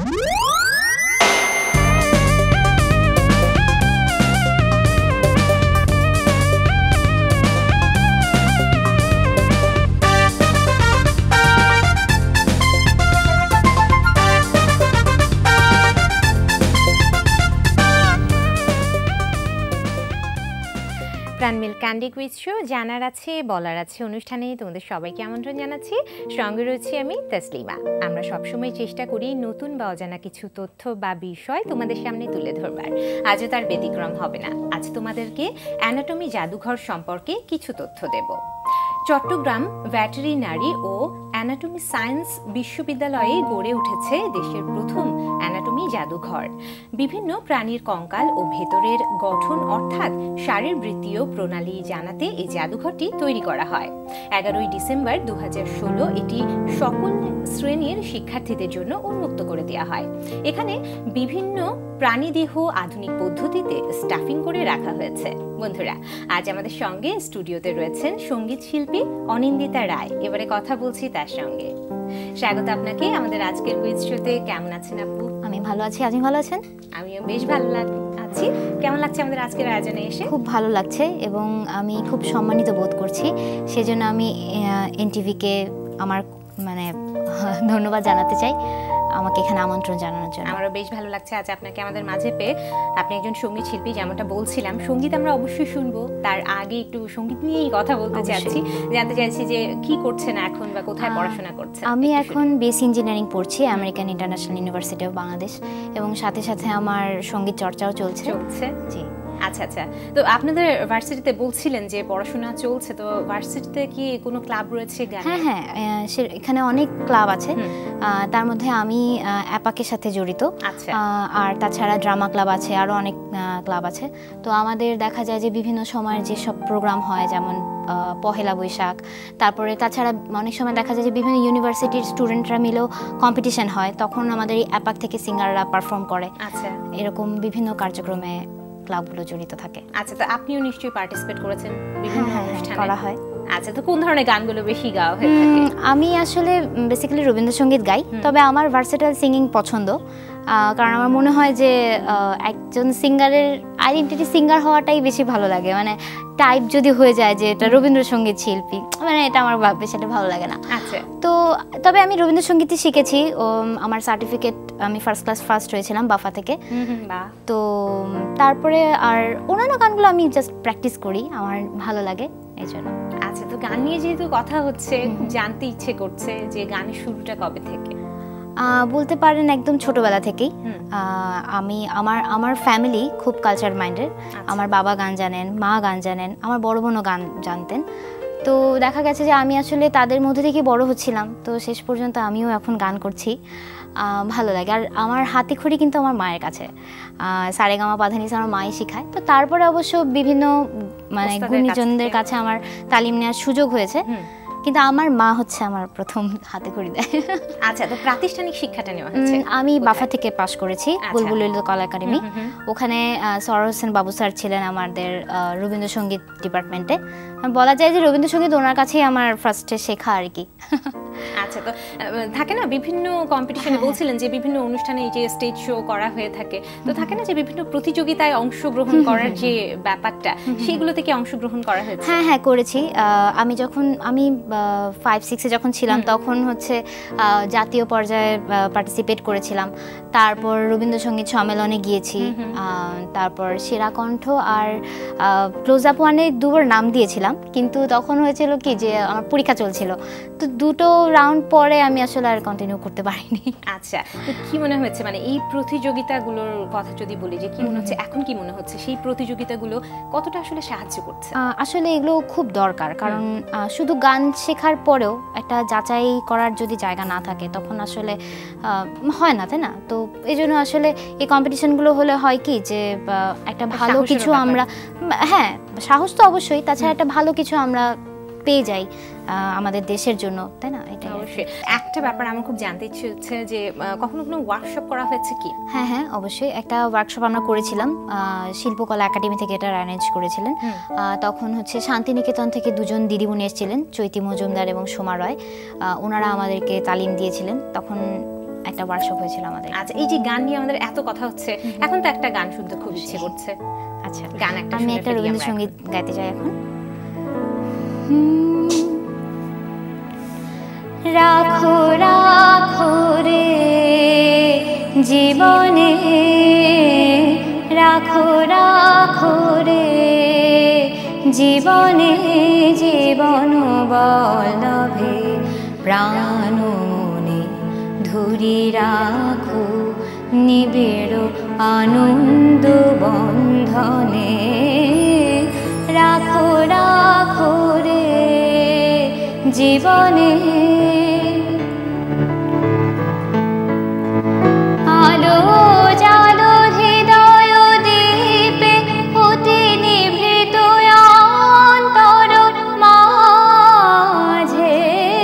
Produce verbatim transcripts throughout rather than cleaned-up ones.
প্রাণমিল candy quiz show জানার আছে বলার আছে অনুষ্ঠানে তোমাদের সবাইকে আমন্ত্রণ জানাচ্ছি। সঙ্গে রয়েছে আমি তাসলিমা। আমরা সবসময় চেষ্টা করি নতুন বা অজানা কিছু তথ্য বা বিষয় তোমাদের সামনে তুলে ধরবার। আজও তার ব্যতিক্রম হবে না। আজ তোমাদেরকে অ্যানাটমি জাদুঘর সম্পর্কে কিছু তথ্য দেব। চট্টগ্রাম ভেটেরিনারি ও অ্যানাটমি সায়েন্স বিশ্ববিদ্যালয়ে গড়ে উঠেছে দেশের প্রথম অ্যানাটমি জাদুঘর। বিভিন্ন প্রাণীর কঙ্কাল ও ভেতরের গঠন অর্থাৎ শারীরবৃত্তীয় প্রণালী জানাতে এই জাদুঘরটি তৈরি করা হয়। এগারোই ডিসেম্বর দু হাজার ষোলো এটি সকল শ্রেণীর শিক্ষার্থীদের জন্য উন্মুক্ত করে দেওয়া হয়। এখানে বিভিন্ন প্রাণীদেহ আধুনিক পদ্ধতিতে স্টাফিং করে রাখা হয়েছে। বন্ধুরা, আজ আমাদের সঙ্গে স্টুডিওতে রয়েছেন সঙ্গীত শিল্পী অনিন্দিতা রায়। এবারে কথা বলছি তার সঙ্গে। স্বাগত আপনাকে আমাদের আজকের কুইজ শোতে। কেমন আছেন আপু? আমি ভালো আছি, আপনি ভালো আছেন? আমিও বেশ ভালো আছি। কেমন লাগছে আমাদের আজকের আয়োজনে এসে? খুব ভালো লাগছে এবং আমি খুব সম্মানিত বোধ করছি। সেজন্য আমি এনটিভিকে আমার মানে ধন্যবাদ জানাতে চাই আমাকে এখানে আমন্ত্রণ জানানোর জন্য। আমারও বেশ ভালো লাগছে আজ আপনাকে আমাদের মাঝে পেয়ে। আপনি একজন সঙ্গীত শিল্পী, যেমনটা বলছিলাম। সঙ্গীত আমরা অবশ্যই শুনবো, তার আগে একটু সঙ্গীত নিয়েই কথা বলতে চাচ্ছি। জানতে চাইছি যে কি করছেন এখন বা কোথায় পড়াশোনা করছেন? আমি এখন বিএসসি ইঞ্জিনিয়ারিং পড়ছি American International University of Bangladesh, এবং সাথে সাথে আমার সঙ্গীত চর্চাও চলছে চলছে জি। আচ্ছা আচ্ছা, তো আপনাদের ভার্সিটিতে বলছিলেন যে পড়াশোনা চলছে, তো ভার্সিটিতে কি কোনো ক্লাব রয়েছে? হ্যাঁ হ্যাঁ, এখানে অনেক ক্লাব আছে। তার মধ্যে আমি অ্যাপাকের সাথে জড়িত, আর তাছাড়া ড্রামা ক্লাব আছে, আরও অনেক ক্লাব আছে। তো আমাদের দেখা যায় যে বিভিন্ন সময়ের যেসব প্রোগ্রাম হয়, যেমন পহেলা বৈশাখ, তারপরে তাছাড়া অনেক সময় দেখা যায় যে বিভিন্ন ইউনিভার্সিটির স্টুডেন্টরা মিলেও কম্পিটিশন হয়, তখন আমাদের এই অ্যাপাক থেকে সিঙ্গাররা পারফর্ম করে। আচ্ছা, এরকম বিভিন্ন কার্যক্রমে ক্লাবগুলো জড়িত থাকে। আচ্ছা, তো আপনিও নিশ্চয়ই পার্টিসিপেট করেছেন বিভিন্ন অনুষ্ঠানে? করা হয়। আচ্ছা, তো কোন ধরনের গানগুলো বেশি গাওয়া হয়ে থাকে? আমি আসলে বেসিক্যালি রবীন্দ্রসঙ্গীত গাই, তবে আমার ভার্সেটাইল সিঙ্গিং পছন্দ। কারণ আমার মনে হয় যে একজন সিঙ্গারের আইডেন্টিটি সিঙ্গার হওয়াটাই বেশি ভালো লাগে। মানে টাইপ যদি হয়ে যায় যে এটা রবীন্দ্রসঙ্গীত শিল্পী, মানে এটা আমার বেশি ভালো লাগে না। আচ্ছা, তো তবে আমি রবীন্দ্রসঙ্গীতই শিখেছি। আমার সার্টিফিকেট আমি ফার্স্ট ক্লাস ফার্স্ট হয়েছিলাম বাফা থেকে। তো তারপরে আর অন্যান্য গানগুলো আমি জাস্ট প্র্যাকটিস করি, আমার ভালো লাগে এই জন্য। আচ্ছা, তো গান নিয়ে যেহেতু কথা হচ্ছে, জানতে ইচ্ছে করছে যে গানের শুরুটা কবে থেকে? বলতে পারেন একদম ছোটবেলা থেকেই। আমি আমার আমার ফ্যামিলি খুব কালচার মাইন্ডেড। আমার বাবা গান জানেন, মা গান জানেন, আমার বড় বোনও গান জানতেন। তো দেখা গেছে যে আমি আসলে তাদের মধ্যে থেকে বড় হচ্ছিলাম, তো শেষ পর্যন্ত আমিও এখন গান করছি। ভালো লাগে। আর আমার হাতেখড়ি কিন্তু আমার মায়ের কাছে, সারেগামা পাধানিসা আমার মাই শেখায়। তো তারপরে অবশ্য বিভিন্ন মানে গুণীজনদের কাছে আমার তালিম নেওয়ার সুযোগ হয়েছে, কিন্তু আমার মা হচ্ছে আমার প্রথম হাতে খড়ি দেয়। আচ্ছা, তো প্রাতিষ্ঠানিক শিক্ষাটা নেওয়া হচ্ছে? আমি বাফা থেকে পাশ করেছি, বুলবুল কলা একাডেমি। ওখানে সরোজ হোসেন বাবু স্যার ছিলেন আমাদের রবীন্দ্রসঙ্গীত ডিপার্টমেন্টে। বলা যায় যে রবীন্দ্রসঙ্গীত ওনার কাছেই আমার ফার্স্টে শেখা আর কি। আচ্ছা, তো থাকে না বিভিন্ন কম্পিটিশনে, বলছিলেন যে বিভিন্ন অনুষ্ঠানে এই যে স্টেজ শো করা হয়ে থাকে, তো থাকে না যে বিভিন্ন প্রতিযোগিতায় অংশগ্রহণ করার যে ব্যাপারটা, সেগুলো থেকে অংশগ্রহণ করা হয়েছে? হ্যাঁ হ্যাঁ, করেছি। আমি যখন আমি ফাইভ সিক্সে যখন ছিলাম, তখন হচ্ছে জাতীয় পর্যায়ে পার্টিসিপেট করেছিলাম। তারপর রবীন্দ্রসঙ্গীত সম্মেলনে গিয়েছি, তারপর সেরা কণ্ঠ আর ক্লোজ আপ ওয়ানে দুবার নাম দিয়েছিলাম, কিন্তু তখন হয়েছিল কি যে আমার পরীক্ষা চলছিল, তো দুটো রাউন্ড পরে আমি আসলে আর কন্টিনিউ করতে পারিনি। আচ্ছা, তো কি মনে হচ্ছে, মানে এই প্রতিযোগিতাগুলোর কথা যদি বলি, যে কি মনে হচ্ছে এখন, কি মনে হচ্ছে সেই প্রতিযোগিতাগুলো কতটা আসলে সাহায্য করছে? আসলে এগুলো খুব দরকার, কারণ শুধু গান শেখার পরেও একটা যাচাই করার যদি জায়গা না থাকে, তখন আসলে হয় না, তাই না? তো এই জন্য আসলে এই কম্পিটিশনগুলো হলে হয় কি যে একটা ভালো কিছু আমরা, হ্যাঁ সাহস তো অবশ্যই, তাছাড়া একটা ভালো কিছু আমরা পেয়ে যাই আমাদের দেশের জন্য, তাই না? এটা অবশ্যই। একটা ব্যাপার আমার খুব জানতে ইচ্ছে হচ্ছে যে কখনো কোনো ওয়ার্কশপ করা হয়েছে কি? হ্যাঁ হ্যাঁ, অবশ্যই একটা ওয়ার্কশপ আমরা করেছিলাম, শিল্পকলা একাডেমি থেকে এটা অ্যারেঞ্জ করেছিলেন। তখন হচ্ছে শান্তিনিকেতন থেকে দুজন দিদিমণি এসেছিলেন, চৈতি মজুমদার এবং সোমা রয়। ওনারা আমাদেরকে তালিম দিয়েছিলেন। তখন একটা ওয়ার্কশপ হয়েছিল আমাদের। আচ্ছা, এই যে গান নিয়ে আমাদের এত কথা হচ্ছে, এখন তো একটা গান শুনতে খুব ইচ্ছে করছে। আচ্ছা, গান একটা আমি একটা রবীন্দ্রসঙ্গীত গাইতে চাই এখন। রাখো রাখো রে জীবনে, রাখো রাখো রে জীবনে, জীবন বল্লভে প্রাণ মনে ধরি রাখো নিবিড় আনন্দ বন্ধনে। রাখো রাখো রে জীবনে, আলো জালো হৃদয় দীপে অতি নিভৃত অন্তর মাঝে।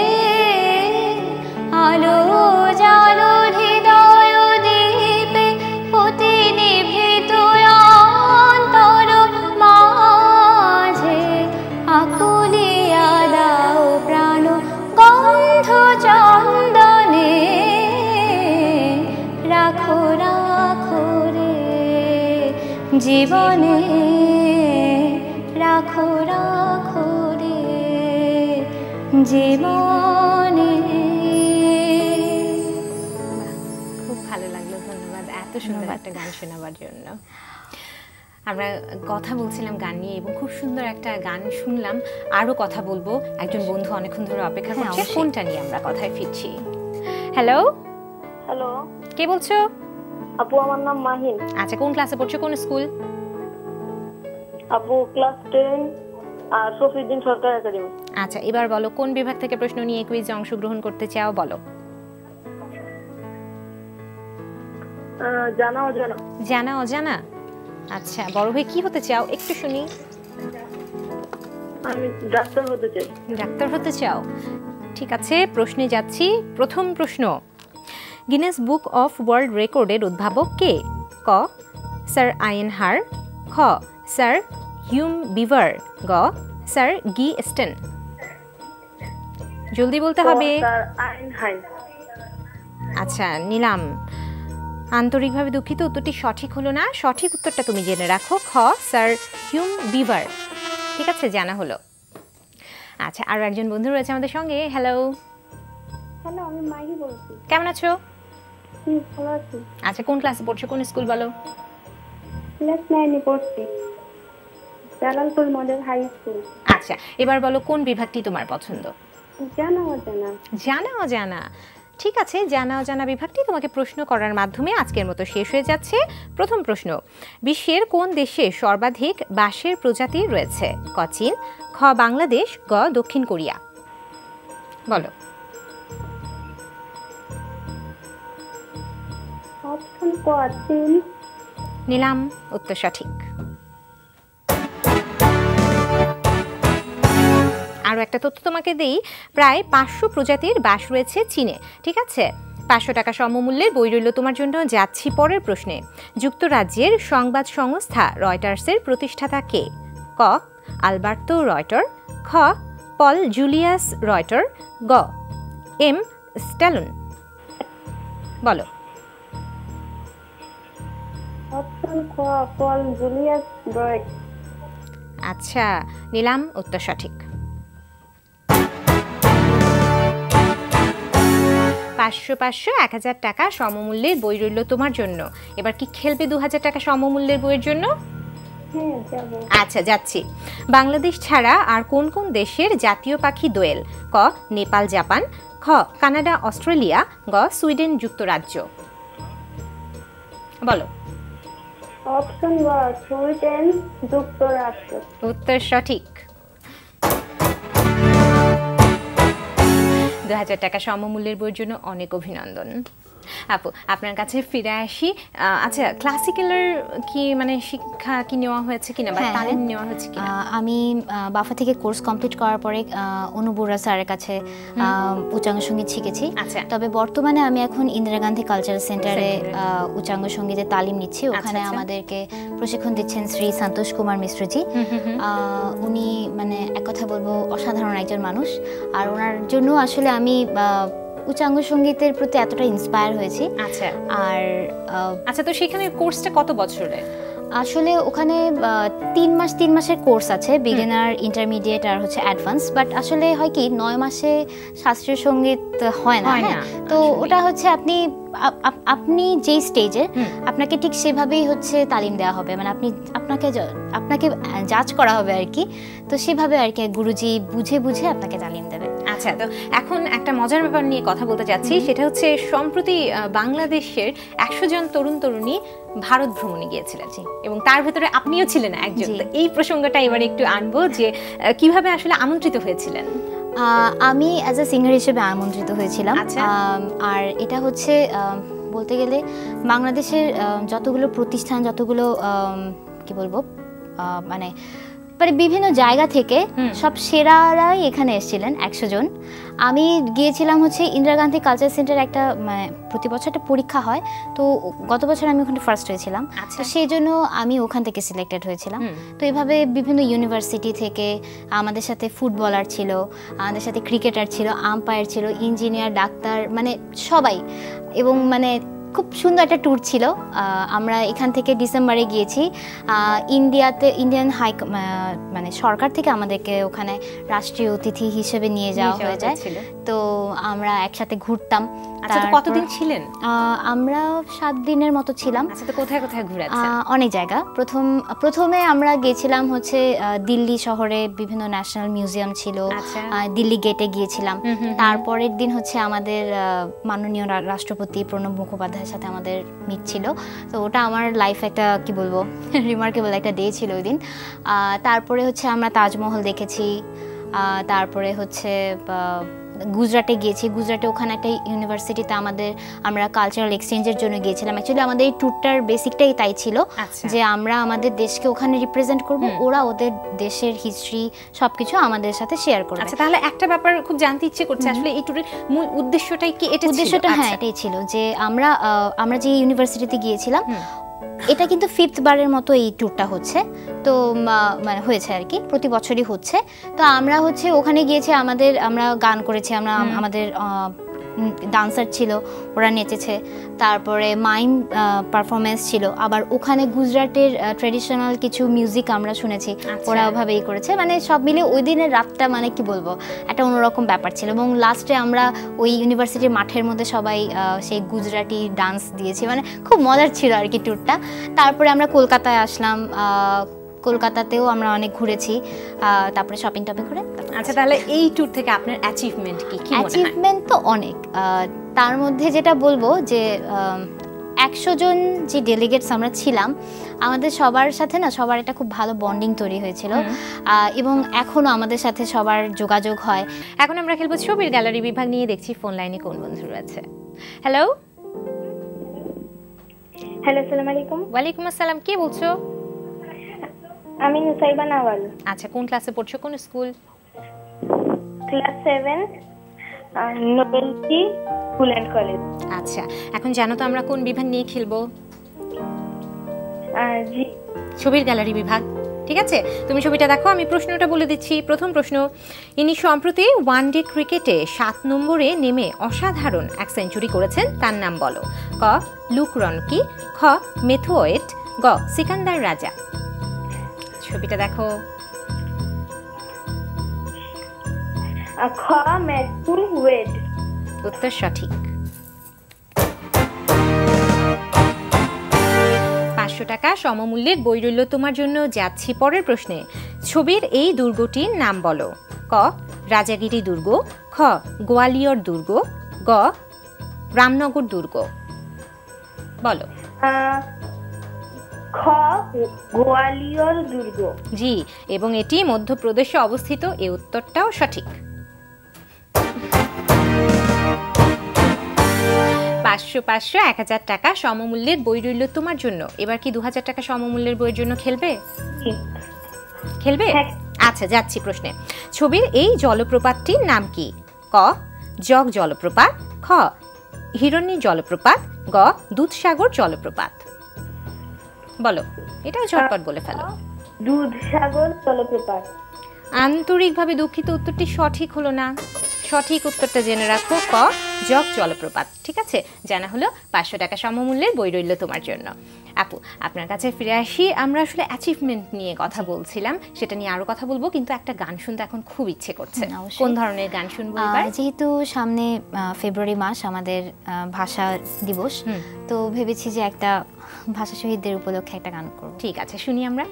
আলো জালো হৃদয় দীপে অতি নিভৃত অন্তর মাঝে। আকুলিয়া দাও প্রাণ গন্ধ চন্দনে। রাখো রাখো রে জীবনে, রাখো রাখো রে জীবনে। খুব ভালো লাগলো, ধন্যবাদ এত সুন্দর একটা গান শোনাবার জন্য। আমরা কথা বলছিলাম গান নিয়ে এবং খুব সুন্দর একটা গান শুনলাম। আরও কথা বলবো, একজন বন্ধু অনেকক্ষণ ধরে অপেক্ষা করছে, কোনটা নিয়ে আমরা কথায় ফিরছি। হ্যালো হ্যালো, কে বলছো? আপু, আমার নাম মাহিন। আচ্ছা, কোন ক্লাসে পড়ছো, কোন স্কুল? আপু ক্লাস টেন আর শফিউদ্দিন সরকার একাডেমি। আচ্ছা, এবার বলো কোন বিভাগ থেকে প্রশ্ন নিয়ে কুইজে অংশগ্রহণ করতে চাও, বলো। জানা অজানা। জানা অজানা। আচ্ছা, বড় হয়ে কি হতে চাও একটু শুনি। আমি ডাক্তার হতে চাই। ডাক্তার হতে চাও, ঠিক আছে, প্রশ্নে যাচ্ছি। প্রথম প্রশ্ন, গিনেস বুক অফ ওয়ার্ল্ড রেকর্ডের উদ্ভাবক কে? ক স্যার আয়েনহার, খ স্যার হিউম বিভার, গ স্যার গি স্টেন। জলদি বলতে হবে। স্যার আয়েনহাইম। আচ্ছা, নিলাম, আন্তরিকভাবে দুঃখিত, উত্তরটি সঠিক হলো না। সঠিক উত্তরটা তুমি জেনে রাখো, খ স্যার হিউম বিভার। ঠিক আছে, জানা হলো। আচ্ছা, আরও একজন বন্ধু রয়েছে আমাদের সঙ্গে। হ্যালো। হ্যালো, আমি মাহি বলছি। কেমন আছো? হুম, ভালো আছি। আচ্ছা, কোন ক্লাসে পড়ছো, কোন স্কুল বলো? ক্লাস নাইনে পড়ছি, জালালপুর মডেল হাই স্কুল। আচ্ছা, এবার বলো কোন বিভাগটি তোমার পছন্দ? জানা অজানা। জানা অজানা, ঠিক আছে, জানা অজানা বিভাগটি তোমাকে প্রশ্ন করার মাধ্যমে আজকের মতো শেষ হয়ে যাচ্ছে। প্রথম প্রশ্ন, বিশ্বের কোন দেশে সর্বাধিক বাঁশের প্রজাতি রয়েছে? ক চীন, খ বাংলাদেশ, গ দক্ষিণ কোরিয়া। বলো। অপশন ক চীন। নিলাম, উত্তর সঠিক। আরও একটা তথ্য তোমাকে দেই, প্রায় পাঁচশো প্রজাতির বাঁশ রয়েছে চীনে। ঠিক আছে, পাঁচশো টাকা সমমূল্যের বই রইল তোমার জন্য। যাচ্ছি পরের প্রশ্নে, যুক্তরাজ্যের সংবাদ সংস্থা রয়টার্সের প্রতিষ্ঠাতা কে? ক আলবার্তো রয়টার, খ পল জুলিয়াস রয়টার, গ এম স্ট্যালন। বলো। অপশন খ পল জুলিয়াস রয়টার। আচ্ছা, নিলাম, উত্তর সঠিক। পাঁচশো পাঁচশো এক হাজার টাকা সমমূল্যের বই রইল তোমার জন্য। এবার কি খেলবে দু হাজার টাকা সমমূল্যের বইয়ের জন্য? হ্যাঁ, যাব। আচ্ছা, যাচ্ছি। বাংলাদেশ ছাড়া আর কোন কোন দেশের জাতীয় পাখি দোয়েল? ক নেপাল জাপান, খ কানাডা অস্ট্রেলিয়া, গ সুইডেন যুক্তরাজ্য। বলো। অপশন গ সুইডেন যুক্তরাষ্ট্র। উত্তর সঠিক। দু হাজার টাকা সমমূল্যের বইয়ের জন্য অনেক অভিনন্দন। আপু, আপনার কাছে ফিরে আসি। আচ্ছা, ক্লাসিক্যালের কি মানে শিক্ষা কি নেওয়া হয়েছে কিনা বা তালিম নেওয়া হয়েছে কিনা? আমি বাফা থেকে কোর্স কমপ্লিট করার পরে অনুবুরা স্যারের কাছে উচ্চাঙ্গ সঙ্গীত শিখেছি। আচ্ছা, তবে বর্তমানে আমি এখন ইন্দিরা গান্ধী কালচারাল সেন্টারে উচ্চাঙ্গ সঙ্গীতের তালিম নিচ্ছি। ওখানে আমাদেরকে প্রশিক্ষণ দিচ্ছেন শ্রী সন্তোষ কুমার মিশ্রজি। উনি মানে এক কথা বলবো অসাধারণ একজন মানুষ, আর ওনার জন্য আসলে আমি উচ্চাঙ্গ সঙ্গীতের প্রতি এতটা ইন্সপায়ার হয়েছি। আচ্ছা আর আচ্ছা, তো সেখানে কোর্সটা কত বছরের? আসলে ওখানে তিন মাস তিন মাসের কোর্স আছে, বিগিনার, ইন্টারমিডিয়েট আর হচ্ছে অ্যাডভান্স। বাট আসলে হয় কি, নয় মাসে শাস্ত্রীয় সঙ্গীত হয় না, তো ওটা হচ্ছে আপনি আপনি যেই স্টেজে আপনাকে ঠিক সেভাবেই হচ্ছে তালিম দেওয়া হবে, মানে আপনি আপনাকে আপনাকে জাজ করা হবে আর কি, তো সেভাবে আর কি গুরুজি বুঝে বুঝে আপনাকে তালিম দেবে। আচ্ছা, তো এখন একটা মজার ব্যাপার নিয়ে কথা বলতে চাচ্ছি, সেটা হচ্ছে সম্প্রতি বাংলাদেশের একশো জন তরুণ তরুণী ভারত ভ্রমণে গিয়েছিলেন এবং তার ভেতরে আপনিও ছিলেন একজন। এই প্রসঙ্গটা এবার একটু আনবো যে কিভাবে আসলে আমন্ত্রিত হয়েছিলেন। আমি অ্যাজ এ সিঙ্গার হিসেবে আমন্ত্রিত হয়েছিলাম। আর এটা হচ্ছে বলতে গেলে বাংলাদেশের যতগুলো প্রতিষ্ঠান, যতগুলো কি বলবো মানে মানে বিভিন্ন জায়গা থেকে সব সেরারাই এখানে এসেছিলেন, একশো জন। আমি গিয়েছিলাম হচ্ছে ইন্দিরা গান্ধী কালচার সেন্টার, একটা মানে প্রতি বছর একটা পরীক্ষা হয়, তো গত বছর আমি ওখানে ফার্স্ট হয়েছিলাম, তো সেই জন্য আমি ওখান থেকে সিলেক্টেড হয়েছিলাম। তো এইভাবে বিভিন্ন ইউনিভার্সিটি থেকে আমাদের সাথে ফুটবলার ছিল, আমাদের সাথে ক্রিকেটার ছিল, আম্পায়ার ছিল, ইঞ্জিনিয়ার, ডাক্তার, মানে সবাই। এবং মানে খুব সুন্দর একটা ট্যুর ছিল। আমরা এখান থেকে ডিসেম্বরে গিয়েছি ইন্ডিয়াতে, ইন্ডিয়ান হাই মানে সরকার থেকে আমাদেরকে ওখানে রাষ্ট্রীয় অতিথি হিসেবে নিয়ে যাওয়া হয়ে যায়, তো আমরা একসাথে ঘুরতাম। কতদিন ছিলেন? আমরা সাত দিনের মতো ছিলাম। আচ্ছা, তো কোথায় কোথায় ঘুরেছেন? অনেক জায়গা। প্রথম প্রথমে আমরা গিয়েছিলাম হচ্ছে দিল্লি শহরে, বিভিন্ন ন্যাশনাল মিউজিয়াম ছিল, দিল্লি গেটে গিয়েছিলাম। তারপরের দিন হচ্ছে আমাদের মাননীয় রাষ্ট্রপতি প্রণব মুখোপাধ্যায়ের সাথে আমাদের মিট ছিল, তো ওটা আমার লাইফ একটা কি বলবো রিমার্কেবল একটা ডে ছিল ওই দিন। তারপরে হচ্ছে আমরা তাজমহল দেখেছি, তারপরে হচ্ছে গুজরাটে গিয়েছি। গুজরাটে ওখানে একটা ইউনিভার্সিটিতে আমাদের আমরা কালচারাল এক্সচেঞ্জের জন্য গিয়েছিলাম। অ্যাকচুয়ালি আমাদের এই ট্যুরটার বেসিকটাই তাই ছিল যে আমরা আমাদের দেশকে ওখানে রিপ্রেজেন্ট করব, ওরা ওদের দেশের হিস্ট্রি সবকিছু আমাদের সাথে শেয়ার করবে। আচ্ছা, তাহলে একটা ব্যাপার খুব জানতে ইচ্ছে করছে, আসলে এই ট্যুরের মূল উদ্দেশ্যটাই কি? এটা উদ্দেশ্যটা হ্যাঁ এটাই ছিল যে আমরা আমরা যে ইউনিভার্সিটিতে গিয়েছিলাম, এটা কিন্তু ফিফথ বারের মতো এই ট্যুরটা হচ্ছে, তো মানে হয়েছে আর কি, প্রতি বছরই হচ্ছে। তো আমরা হচ্ছে ওখানে গিয়েছি, আমাদের আমরা গান করেছি, আমরা আমাদের ডান্সার ছিল, ওরা নেচেছে, তারপরে মাইম পারফরমেন্স ছিল, আবার ওখানে গুজরাটের ট্রেডিশনাল কিছু মিউজিক আমরা শুনেছি, ওরা ওভাবেই করেছে। মানে সব মিলে ওই দিনের রাতটা মানে কি বলবো একটা অন্যরকম ব্যাপার ছিল। এবং লাস্টে আমরা ওই ইউনিভার্সিটির মাঠের মধ্যে সবাই সেই গুজরাটি ডান্স দিয়েছি, মানে খুব মজার ছিল আর কি ট্যুরটা। তারপরে আমরা কলকাতায় আসলাম, কলকাতাতেও আমরা অনেক ঘুরেছি, তারপরে শপিং টপিং করে। আচ্ছা, তাহলে এই ট্যুর থেকে আপনার অ্যাচিভমেন্ট কি? অ্যাচিভমেন্ট তো অনেক, তার মধ্যে যেটা বলবো যে একশো জন যে ডেলিগেটস আমরা ছিলাম, আমাদের সবার সাথে না সবার একটা খুব ভালো বন্ডিং তৈরি হয়েছিল, এবং এখনও আমাদের সাথে সবার যোগাযোগ হয়। এখন আমরা খেলবো ছবির গ্যালারি বিভাগ নিয়ে। দেখছি ফোন লাইনে কোন বন্ধু আছে। হ্যালো হ্যালো, আসসালামু আলাইকুম। ওয়ালাইকুম আসসালাম, কে বলছো? আমি নুসাইবা নাওয়াল। আচ্ছা, কোন ক্লাসে পড়ছো, কোন স্কুল? ক্লাস সেভেন, নোবেলটি স্কুল এন্ড কলেজ। আচ্ছা, এখন জানো তো আমরা কোন বিভাগ নিয়ে খেলবো? জি, ছবির গ্যালারি বিভাগ। ঠিক আছে, তুমি ছবিটা দেখো, আমি প্রশ্নটা বলে দিচ্ছি। প্রথম প্রশ্ন, ইনি সম্প্রতি ওয়ান ডে ক্রিকেটে সাত নম্বরে নেমে অসাধারণ এক সেঞ্চুরি করেছেন, তার নাম বলো। ক লুক রনকি, খ মেথু ওয়েট, গ সিকান্দার রাজা। ছবিটা দেখো। খ মেথু ওয়েট। উত্তর সঠিক। পাঁচশো টাকা সমমূল্যের বই রইল তোমার জন্য। যাচ্ছি পরের প্রশ্নে। ছবির এই দুর্গটির নাম বলো। ক রাজাগিরি দুর্গ, খ গোয়ালিয়র দুর্গ, গ রামনগর দুর্গ। বলো। খ গোয়ালিয়র দুর্গ। জি, এবং এটি মধ্যপ্রদেশে অবস্থিত। এই উত্তরটাও সঠিক। পাঁচশো পাঁচশো এক হাজার টাকা সমমূল্যের বই রইল তোমার জন্য। এবার কি দু হাজার টাকা সমমূল্যের বইয়ের জন্য খেলবে? খেলবে? আচ্ছা, যাচ্ছি প্রশ্নে। ছবির এই জলপ্রপাতটির নাম কি? ক জগ জলপ্রপাত, খ হিরণ্যী জলপ্রপাত, গ দুধসাগর জলপ্রপাত। বলো, এটাও ঝটপট বলে ফেলো। দুধসাগর জলপ্রপাত। আন্তরিকভাবে দুঃখিত, উত্তরটি সঠিক হলো না। সঠিক উত্তরটা জেনে রাখো, ক জগ জলপ্রপাত, ঠিক আছে? জানা হলো পাঁচশো টাকা সমমূল্যের বই রইল তোমার জন্য। আপু, আপনার কাছে ফিরে আসি। আমরা আসলে অ্যাচিভমেন্ট নিয়ে কথা বলছিলাম, সেটা নিয়ে আরো কথা বলবো, কিন্তু একটা গান শুনতে এখন খুব ইচ্ছে করছে। কোন ধরনের গান শুনবো এবার? যেহেতু সামনে ফেব্রুয়ারি মাস আমাদের ভাষা দিবস, তো ভেবেছি যে একটা ভাষা শহীদদের উপলক্ষে একটা গান করব। ঠিক আছে, শুনি আমরা।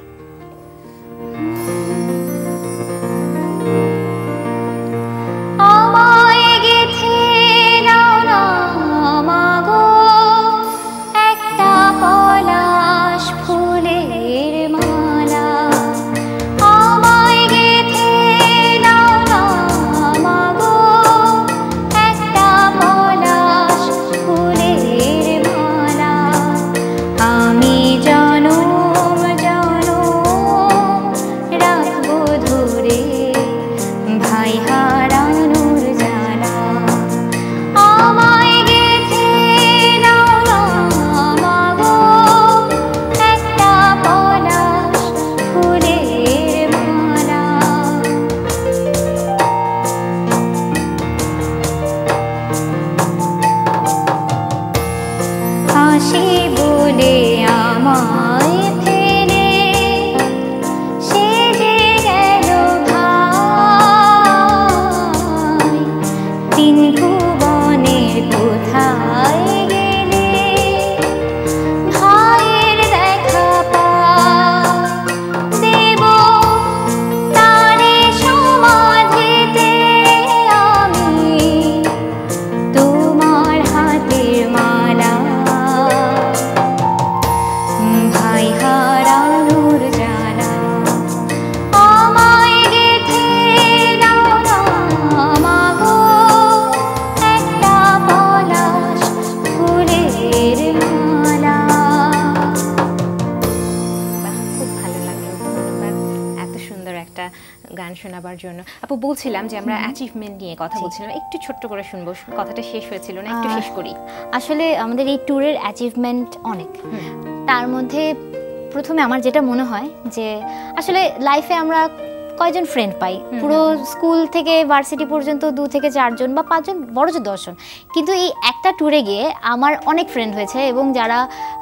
গান শোনাবার জন্য। আপু, বলছিলাম যে আমরা অ্যাচিভমেন্ট নিয়ে কথা বলছিলাম, একটু ছোট্ট করে শুনবো, কথাটা শেষ হয়েছিল না, একটু শেষ করি। আসলে আমাদের এই ট্যুরের অ্যাচিভমেন্ট অনেক, তার মধ্যে প্রথমে আমার যেটা মনে হয় যে আসলে লাইফে আমরা কয়জন ফ্রেন্ড পাই, পুরো স্কুল থেকে ভার্সিটি পর্যন্ত দু থেকে চারজন বা পাঁচজন, বড় যে দশজন, কিন্তু এই একটা ট্যুরে গিয়ে আমার অনেক ফ্রেন্ড হয়েছে এবং যারা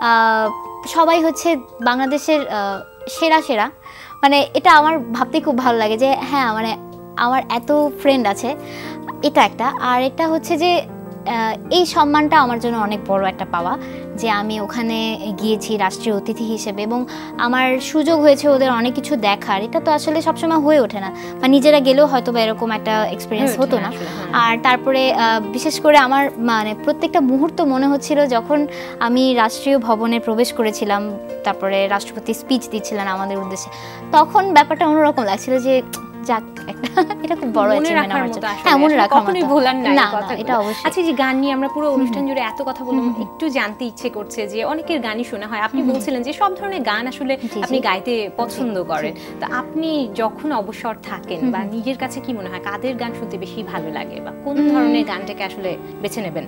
সবাই হচ্ছে বাংলাদেশের সেরা সেরা। মানে এটা আমার ভাবতে খুব ভালো লাগে যে হ্যাঁ, মানে আমার এত ফ্রেন্ড আছে, এটা একটা। আর এটা হচ্ছে যে এই সম্মানটা আমার জন্য অনেক বড় একটা পাওয়া, যে আমি ওখানে গিয়েছি রাষ্ট্রীয় অতিথি হিসেবে এবং আমার সুযোগ হয়েছে ওদের অনেক কিছু দেখার। এটা তো আসলে সবসময় হয়ে ওঠে না, বা নিজেরা গেলেও হয়তো বা এরকম একটা এক্সপিরিয়েন্স হতো না। আর তারপরে বিশেষ করে আমার মানে প্রত্যেকটা মুহূর্ত মনে হচ্ছিল যখন আমি রাষ্ট্রীয় ভবনে প্রবেশ করেছিলাম, তারপরে রাষ্ট্রপতি স্পিচ দিচ্ছিলেন আমাদের উদ্দেশ্যে, তখন ব্যাপারটা অন্যরকম লাগছিল যে যাক, এটা খুব বড় অ্যাচিভমেন্ট আমার জন্য। হ্যাঁ, মনে রাখার মতো, কখনোই ভোলার না এই কথা। এটা অবশ্যই। আচ্ছা, যে গান নিয়ে আমরা পুরো অনুষ্ঠান জুড়ে এত কথা বললাম, একটু জানতে ইচ্ছে করছে যে অনেকের গানই শোনা হয়। আপনি বলছিলেন যে সব ধরনের গান আসলে আপনি গাইতে পছন্দ করেন, তো আপনি যখন অবসর থাকেন বা নিজের কাছে কি মনে হয় কাদের গান শুনতে বেশি ভালো লাগে, বা কোন ধরনের গানটাকে আসলে বেছে নেবেন?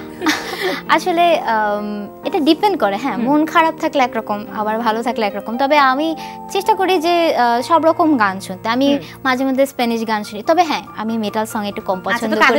আসলে এটা ডিপেন্ড করে। হ্যাঁ, মন খারাপ থাকলে একরকম, আবার ভালো থাকলে একরকম। তবে আমি চেষ্টা করি যে সব রকম গান শুনতে। আমি মাঝে মধ্যে স্প্যানিশ গান শুনি, তবে হ্যাঁ, আমি মেটাল সং একটু কম পছন্দ করি।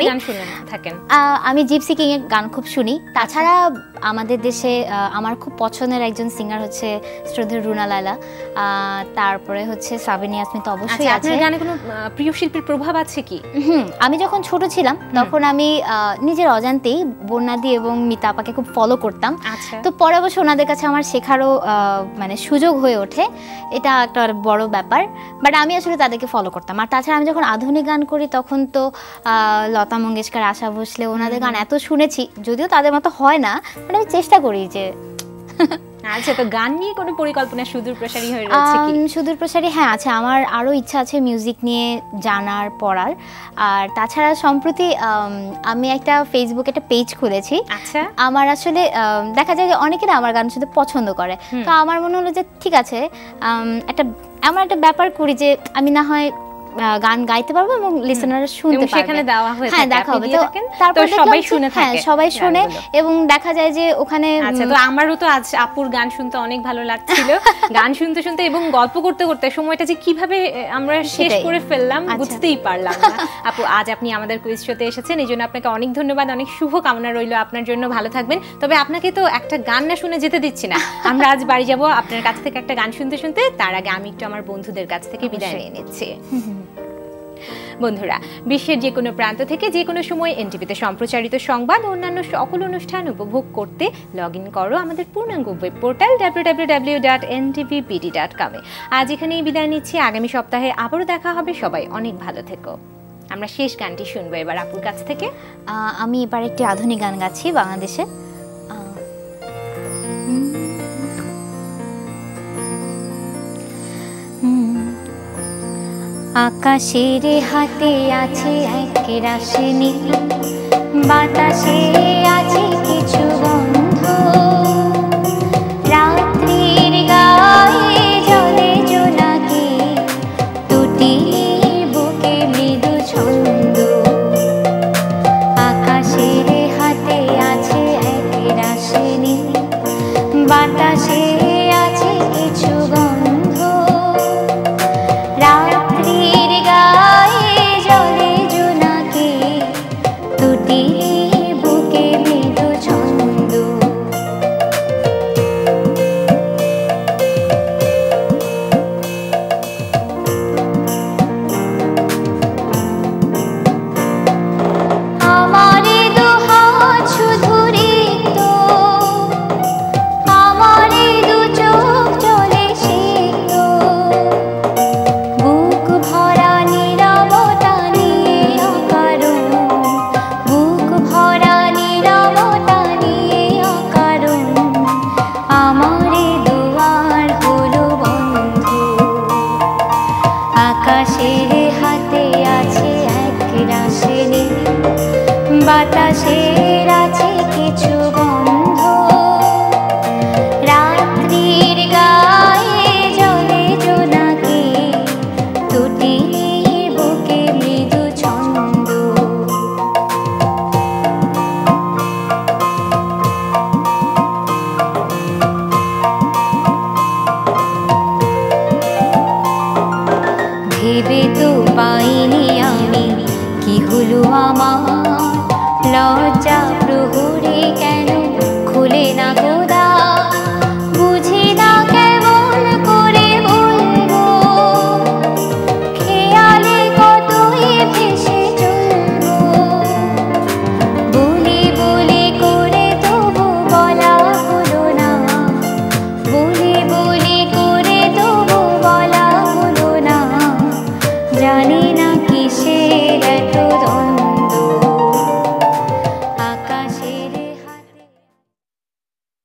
আমি জিপসি কিং এর গান খুব শুনি। তাছাড়া আমাদের দেশে আমার খুব পছন্দের একজন সিঙ্গার হচ্ছে শ্রদ্ধেয় রুনা লায়লা, তারপরে হচ্ছে সাবিনা ইয়াসমিন তো অবশ্যই আছে। আপনার গানে কোনো প্রিয় শিল্পীর প্রভাব আছে কি? হুম, আমি যখন ছোট ছিলাম তখন আমি নিজের অজান্তেই বন্যাদি এবং মিতা আপাকে খুব ফলো করতাম। তো পরে অবশ্য ওনাদের কাছে আমার শেখারও মানে সুযোগ হয়ে ওঠে, এটা একটা বড় ব্যাপার। বাট আমি আসলে তাদেরকে ফলো করতাম। আর তাছাড়া আমি যখন আধুনিক গান করি তখন তো লতা মঙ্গেশকর, আশা ভোসলে, ওনাদের গান এত শুনেছি, যদিও তাদের মতো হয় না, মানে আমি চেষ্টা করি যে। আচ্ছা, তো গান নিয়ে কোনো পরিকল্পনা সুদূর প্রসারী হয়ে রয়েছে কি? সুদূর প্রসারী, হ্যাঁ আছে। আমার আরও ইচ্ছা আছে মিউজিক নিয়ে জানার, পড়ার। আর তাছাড়া সম্প্রতি আমি একটা ফেসবুকে একটা পেজ খুলেছি। আচ্ছা, আমার আসলে দেখা যায় যে অনেকেরা আমার গান শুনতে পছন্দ করে, তো আমার মনে হলো যে ঠিক আছে, একটা এমন একটা ব্যাপার করি যে আমি না হয় গান গাইতে পারবো এবং লিসেনাররা শুনতে পারবে, সেখানে দেওয়া হয়ে হ্যাঁ থাকে, দেখা আপনি হবে। দিয়ে তো থাকেন, তারপর তো সবাই শুনে হ্যাঁ থাকে সবাই শুনে গানগুলো। এবং দেখা যায় যে ওখানে আচ্ছা, তো আমারও তো আজ আপুর গান শুনতে অনেক ভালো লাগছিল। গান শুনতে শুনতে এবং গল্প করতে করতে সময়টা যে কিভাবে আমরা শেষ সেটাই। করে ফেললাম আচ্ছা। বুঝতেই পারলাম না। আপু, আজ আপনি আমাদের কুইজ শোতে এসেছেন, এই জন্য আপনাকে অনেক ধন্যবাদ, অনেক শুভ কামনা রইল আপনার জন্য, ভালো থাকবেন। তবে আপনাকে তো একটা গান না শুনে যেতে দিচ্ছি না, আমরা আজ বাড়ি যাব আপনার কাছ থেকে একটা গান শুনতে শুনতে। তার আগে আমি একটু আমার বন্ধুদের কাছ থেকে বিদায় নিয়ে নিচ্ছি। বন্ধুরা, বিশ্বের যে কোনো প্রান্ত থেকে যে কোনো সময় এনটিভিতে সম্প্রচারিত সংবাদ ও অন্যান্য সকল অনুষ্ঠান উপভোগ করতে লগ ইন করো আমাদের পূর্ণাঙ্গ web portal W W W dot N TV BD dot com এ। আজ এখানেই বিদায় নিচ্ছি, আগামী সপ্তাহে আবারও দেখা হবে। সবাই অনেক ভালো থেকো। আমরা শেষ গানটি শুনবো এবার আপুর কাছ থেকে। আহ, আমি এবার একটি আধুনিক গান গাচ্ছি বাংলাদেশে। আহ, উম, উম, আকাশের হাতে আছে এক রাশি নীল, বাতাসে আছে কিছু গন্ধ, রাত্রির গায়ে জলে জোনাকি, তুটির বুকে মৃদু ছন্দ। আকাশের হাতে আছে এক রাশি নীল, বাতাসে